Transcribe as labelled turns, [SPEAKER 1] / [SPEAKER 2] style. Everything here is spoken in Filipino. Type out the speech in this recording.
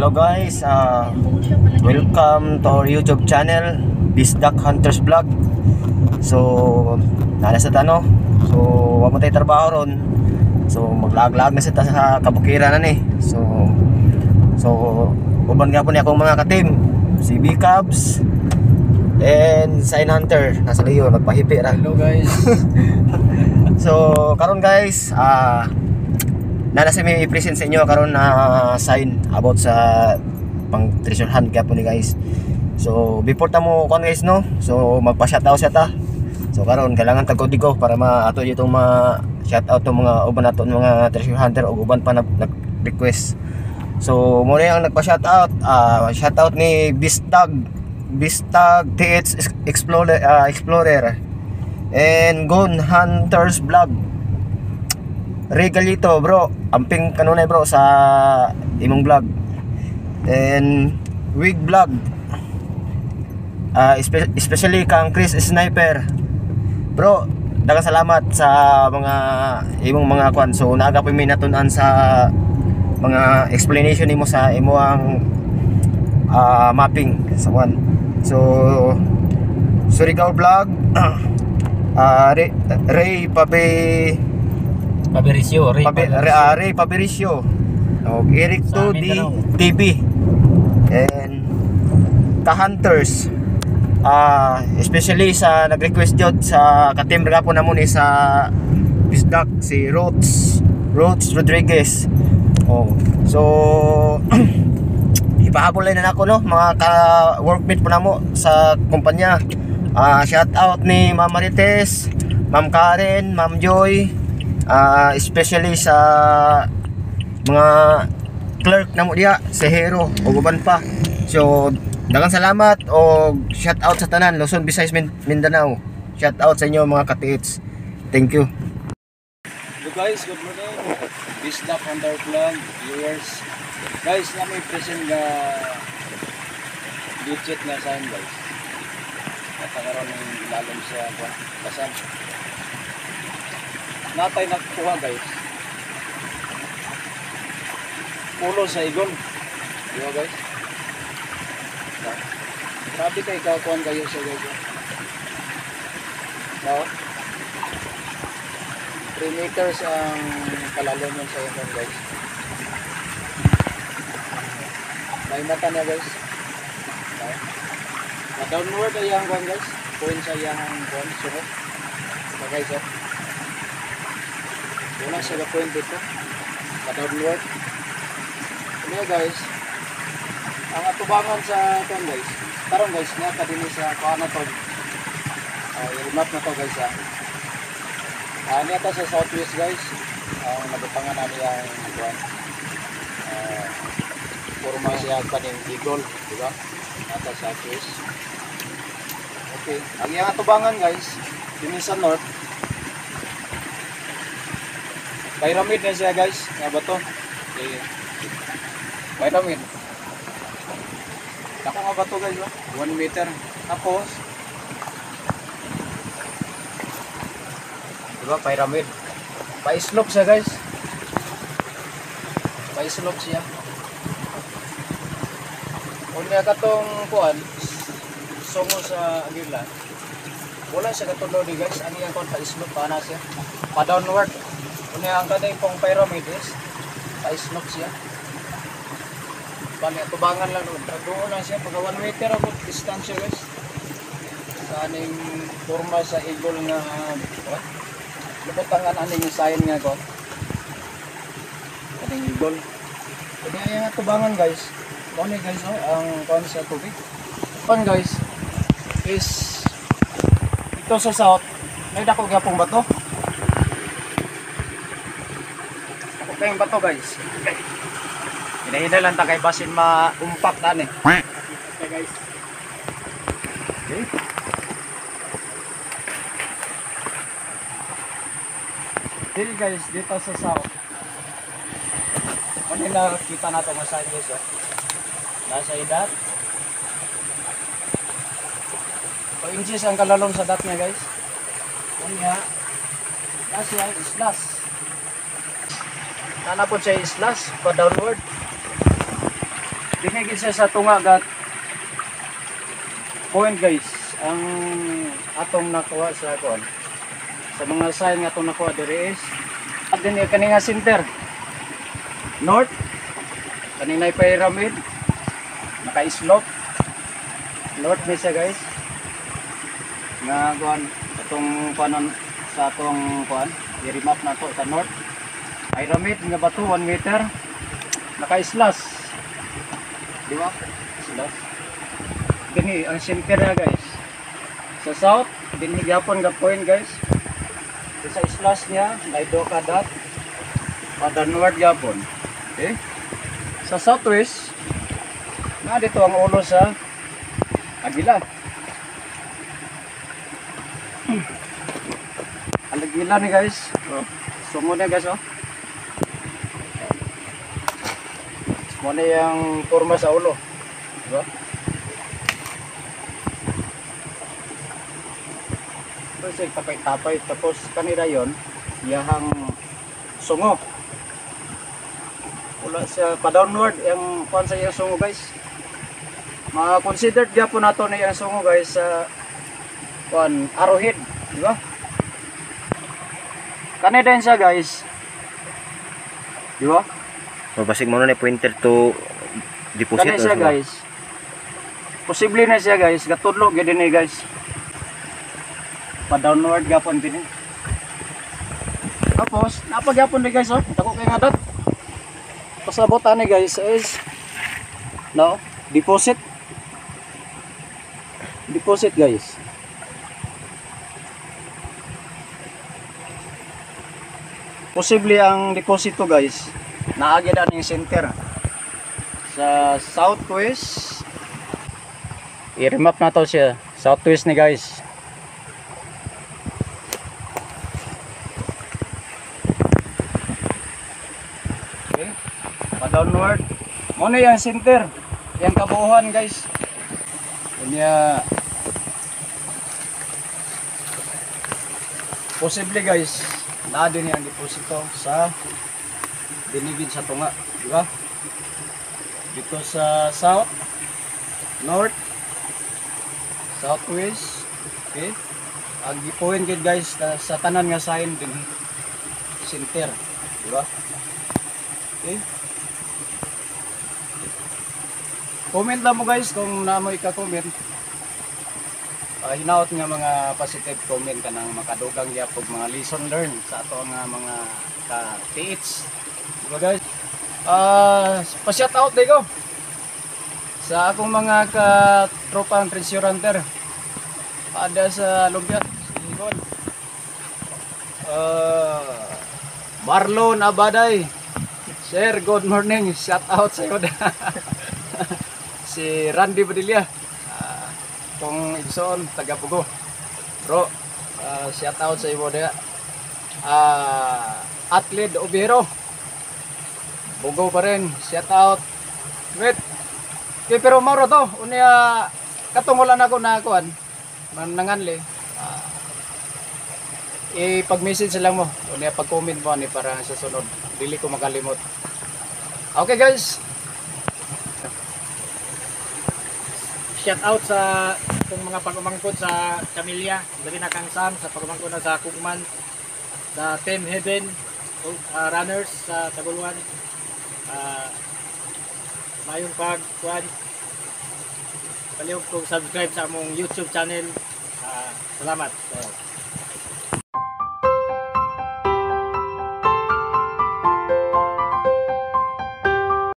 [SPEAKER 1] Hello guys, welcome to our YouTube channel, Bisdak Hunters Vlog. So, nana sa tano. So, wala mo tayo trabaho ron. So, maglag-lag na sa kabukiran na ni. So, uban nga po niya akong mga ka-team. Si B-Cubs and Sign Hunter. Nasa liyo, nagpahipi ra.
[SPEAKER 2] Hello guys.
[SPEAKER 1] So, karon guys, nana sa may present sa inyo karon na sign about sa pang treasure hunt kaya po ni guys. So before ta mo kon guys no, so magpa-shoutout siya ta. So karon kailangan tagod ko para maato itong mga shoutout tong mga uban nato mga treasure hunter o uban pa nag-request. So mo ang nagpa-shoutout, shoutout ni Bisdag TH Explorer and Gun Hunters Vlog. Regalito bro, amping kanunay bro sa imong vlog. And Wig Vlog, especially kang Chris Sniper bro, daghang salamat sa mga imong mga kwan. So naaga po may natun-an sa mga explanation nimo sa imong mapping sa kwan. So Surigao Vlog, Ray Ray Pabericio, Eric 2D TV and Ka-Hunters, especially sa nag-request jud sa ka-team ra po namon sa Bisdak si Rhodes Rodriguez. So ipahabol na ako no mga ka-workmate po namo sa kumpanya. Shout out ni Ma'am Marites, Ma'am Karen, Ma'am Joy, especially sa mga clerk na mo diya sa Hero o guban pa. So daghang salamat o shout out sa tanan Luzon, Visayas, Mindanao. Shout out sa inyo mga ka-tits. Thank you.
[SPEAKER 2] Hello guys, good morning. Bisdak Hunter Vlog viewers. Guys, na may present nga legit nga sign guys. Katakaroon ng ilalong sa basan. Natay nakuha guys. Pulo sa igon. Diba guys? Grabe kayo kakuhan kayo sa guys. No? 3 meters ang kalalong yun sa igon guys. May mata na guys. No? Na-downward ay ang kuhan guys. Point sa iyang kuhan. Sunod. Okay guys oh. Wala siya ka-point dito ka-downward. Ano guys, ang atubangan sa ito guys, karon guys, nakadinis sa kuha na to, i-remap na to guys niya to sa southwest guys, ang nabutangan namin yung kuha, forma siya kaning eagle, diba, nata southwest. Okay, ang iyang atubangan guys, dinis sa north, pyramid na siya guys, nga ba to? Okay. Pyramid. Ako nga ba to guys? 1 meter. Tapos, diba pyramid? Pa-slope siya guys. Pa-slope siya. Unya katong kuan, sungo sa agila. Wala siya katulo di guys. Ano yung kuan pa-slope pa na siya? Pa-downward. Unya ang kanay pong pyramid is pa-slope siya. Bali, tubangan lang doon. Doon lang siya. Pagka 1 meter ako distansya guys. Sa aning forma sa eagle nga lubutangan aning sign nga ko. Aning eagle. Kaya yung tubangan guys. Kung guys ang kuhan sa tubig. Kuhan guys is ito sa south. May dako gapong bato. Ako kayong bato guys. Okay. Hinahinay lang ta kay basin maumpak tan eh. Okay guys. Okay. Dili guys dito sa south. Ano na kita nato nga sign guys oh. Nasa idat. 2 inches ang kalalom sa dat niya guys. Kanya nasa islas. Nanapod siya islas pa downward. Dinigid siya sa tunga gat point guys. Ang atong nakuha sa kuan. Sa mga sign nga atong nakuha diri is at din kani nga center. North. Kanina'y pyramid. Naka-slope. North ni siya guys. Nga kuan atong kuanon sa atong kuan. I-remap na to sa north. Pyramid nga bato 1 meter. Naka-slash. Di ba? Slash. Dini ang center na guys. Sa south, dini gyapon nga point guys. Sa slash niya, naido ka dot. Pada north gyapon. Okay? Sa southwest, na dito ang ulo sa Agila. Ang Agila ni guys. Oh, sungo na guys oh. Muna yung kurma sa ulo. Diba? Tapos tapay-tapay. Tapos kanila yon yahang sungo. Wala siya pa-downward. Yung kuhan sa yung sungo guys. Ma-considered po nato na yung sungo guys sa kuhan, arrowhead. Diba? Kanila din siya guys. Diba?
[SPEAKER 1] So, basig mo na pointer to deposit.
[SPEAKER 2] Kani siya guys. Posible na siya guys. Gatudlo gid ni guys. Pa-downward gapon din. Tapos napagyapon ni guys oh. Dako kay ngadat. Pasabot ani guys is no, deposit. Deposit guys. Posible ang deposito guys. Naagi na yung center sa southwest. I-remap na to siya southwest ni guys. Okay, pa-downward muna yung center, yung kabuuan guys. Kanya posible guys na din yung deposito sa dinigid sa tunga, di ba? Dito sa south, north, southwest, okay? Ang gipuin gid guys sa tanan nga sign din center, di ba? Okay? Comment lang mo guys kung naamo ika-comment. Hinaot nga mga positive comment kanang makadugang gyapon mga lesson learned sa ato nga mga ka-TH. Diba guys? Pa-shout out day ko sa akong mga katropang treasure hunter ada sa Lumpiat, Sigon. Marlon Abaday, sir, good morning, shout out sa iyo. Si Randy Padilla, kung Igsoon, taga Pugo, bro, shout out sa iyo dia. Atlid Obero, Bugo pa rin, shout out. Wait. Okay, pero mauro to, unya katungulan ako na kuan, nanganli. I-pag-message lang mo, unya pag-comment mo ni para sa sunod, dili ko makalimot. Okay guys.
[SPEAKER 3] Shout out sa itong mga pag-umangkot sa Camilla, dali na kang Sam sa pag-umangkot na sa Kugman, sa Team Heaven, runners sa Taguluan. Mayong pagkuhan, palihog kong subscribe sa among YouTube channel. Salamat.